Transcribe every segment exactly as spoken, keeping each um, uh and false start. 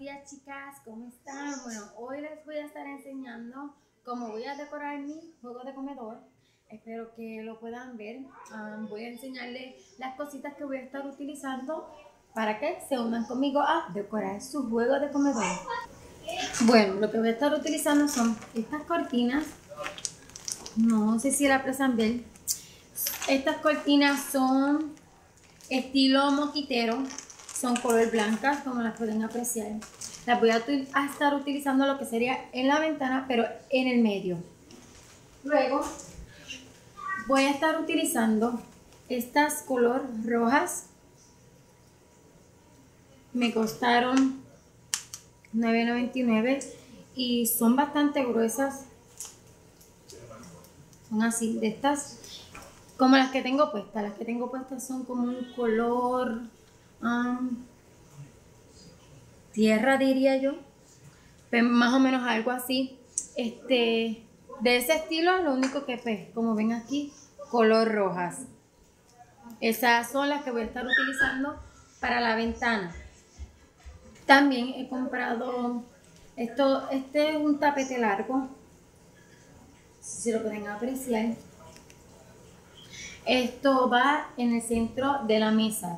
días, chicas, ¿cómo están? Bueno, hoy les voy a estar enseñando cómo voy a decorar mi juego de comedor. Espero que lo puedan ver. Um, voy a enseñarles las cositas que voy a estar utilizando para que se unan conmigo a decorar su juego de comedor. Bueno, lo que voy a estar utilizando son estas cortinas. No sé si la aprecian bien. Estas cortinas son estilo moquitero. Son color blancas, como las pueden apreciar. Las voy a, a estar utilizando lo que sería en la ventana, pero en el medio. Luego voy a estar utilizando estas color rojas. Me costaron nueve noventa y nueve y son bastante gruesas. Son así, de estas, como las que tengo puestas. Las que tengo puestas son como un color um, tierra, diría yo, pero más o menos algo así. Este, de ese estilo, lo único que pues, como ven aquí, color rojas. Esas son las que voy a estar utilizando para la ventana. También he comprado esto, este es un tapete largo, si lo pueden apreciar. Esto va en el centro de la mesa.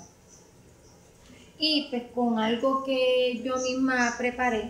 Y pues con algo que yo misma preparé.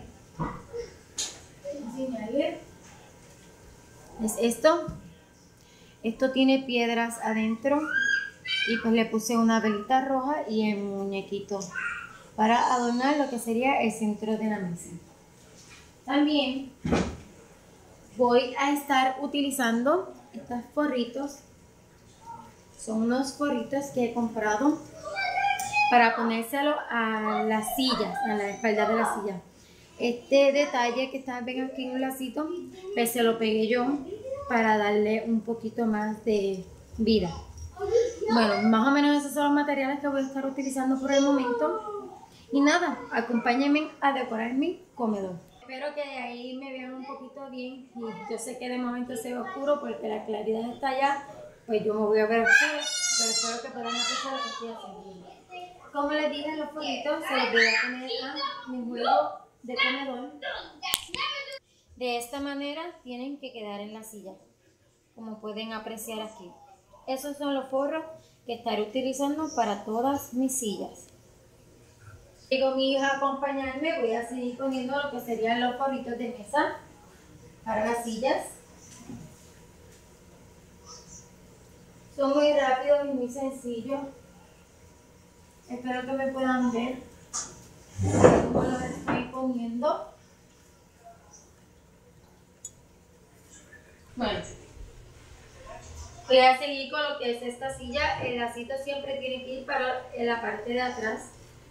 Es esto. Esto tiene piedras adentro. Y pues le puse una velita roja y el muñequito para adornar lo que sería el centro de la mesa. También voy a estar utilizando estos forritos. Son unos forritos que he comprado para ponérselo a las sillas, a la espalda de la silla. Este detalle que está ven aquí en un lacito, pues se lo pegué yo para darle un poquito más de vida. Bueno, más o menos esos son los materiales que voy a estar utilizando por el momento. Y nada, acompáñenme a decorar mi comedor. Espero que ahí me vean un poquito bien. Y yo sé que de momento se ve oscuro porque la claridad está allá, pues yo me voy a ver oscuro, pero espero que puedan apreciar lo que estoy haciendo. Como les dije, los folitos se los voy a poner a mi juego de comedor. De esta manera tienen que quedar en la silla, como pueden apreciar aquí. Esos son los forros que estaré utilizando para todas mis sillas. Digo mi hija a acompañarme, voy a seguir poniendo lo que serían los forritos de mesa para las sillas. Son muy rápidos y muy sencillos. Espero que me puedan ver cómo los estoy poniendo. Bueno, voy a seguir con lo que es esta silla. El lacito siempre tiene que ir para la parte de atrás.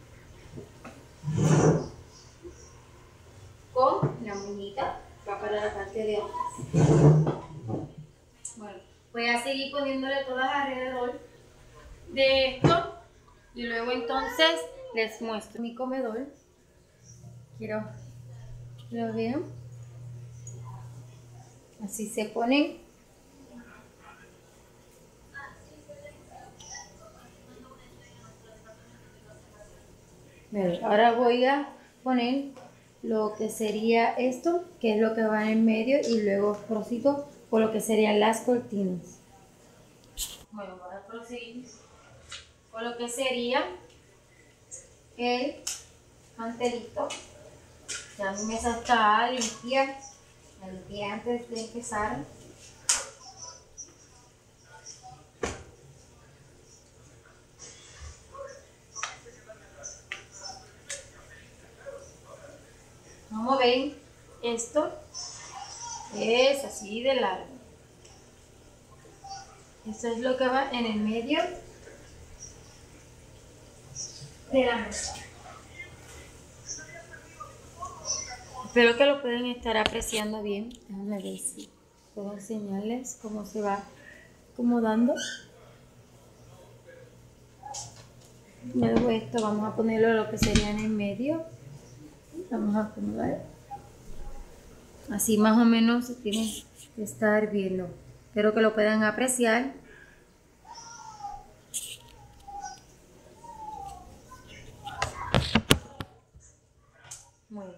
Con la muñeca va para la parte de atrás. Bueno, voy a seguir poniéndole todas alrededor de esto. Y luego entonces les muestro mi comedor. Quiero que lo vean. Así se ponen. Bueno, ahora voy a poner lo que sería esto, que es lo que va en el medio, y luego procedo con lo que serían las cortinas. Bueno, voy a proseguir con lo que sería el mantelito. Ya mi mesa está limpia, la limpié antes de empezar. Como ven, esto es así de largo. Esto es lo que va en el medio de la mesa. Espero que lo puedan estar apreciando bien. Déjenme ver si puedo enseñarles cómo se va acomodando. Luego esto vamos a ponerlo lo que sería en el medio. Vamos a acomodar. Así más o menos se tiene que estar viendo. Espero que lo puedan apreciar. Bueno,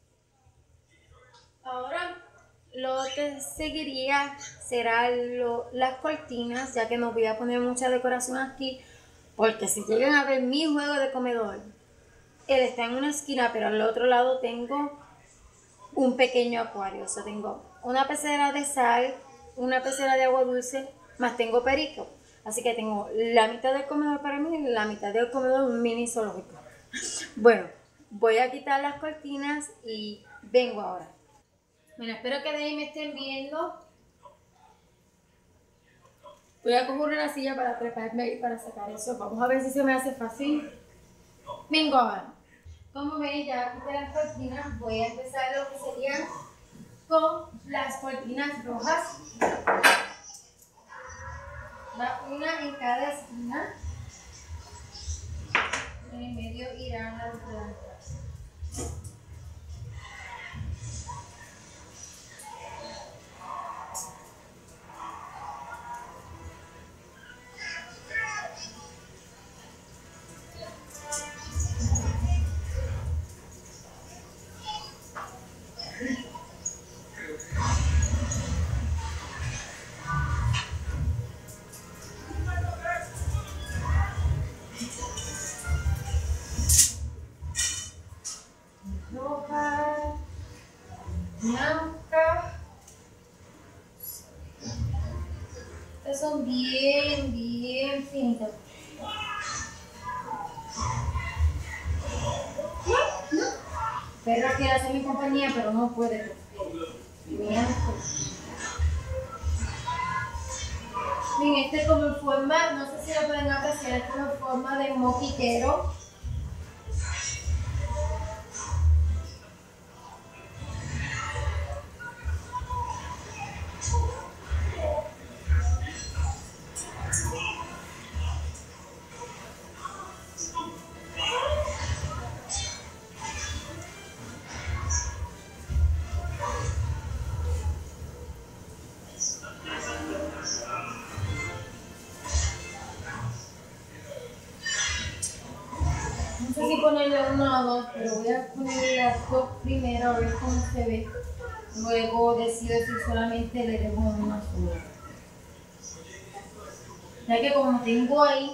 ahora lo que seguiría será lo, las cortinas, ya que no voy a poner mucha decoración aquí, porque si llegan a ver mi juego de comedor, él está en una esquina, pero al otro lado tengo un pequeño acuario. O sea, tengo una pecera de sal, una pecera de agua dulce, más tengo perico. Así que tengo la mitad del comedor para mí y la mitad del comedor un mini zoológico. Bueno, voy a quitar las cortinas y vengo ahora. Bueno, espero que de ahí me estén viendo. Voy a coger una silla para prepararme ahí para sacar eso. Vamos a ver si se me hace fácil. Vengo ahora. Como ven, ya quité las cortinas. Voy a empezar lo que sería con las cortinas rojas. Va una en cada esquina. En el medio irán las blancas. Roja, blanca. Estas son bien, bien finitas. Perra quiere hacer mi compañía, pero no puede. Bien, este como en forma, no sé si lo pueden apreciar, es como en forma de moquitero. No sé si ponerle uno o dos, pero voy a ponerle las dos primero a ver cómo se ve. Luego decido si solamente le dejo una sola. Ya que como tengo ahí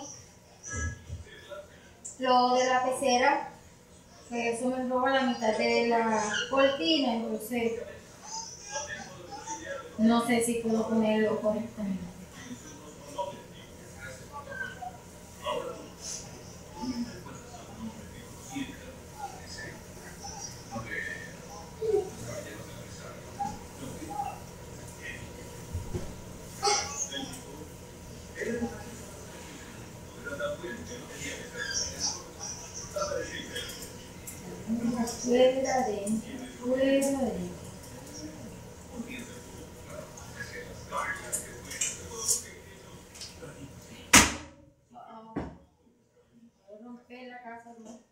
lo de la pecera, que eso me roba la mitad de la cortina, entonces no sé si puedo ponerlo correctamente. Fuera adentro, fuera adentro. Voy a romper la casa, ¿no?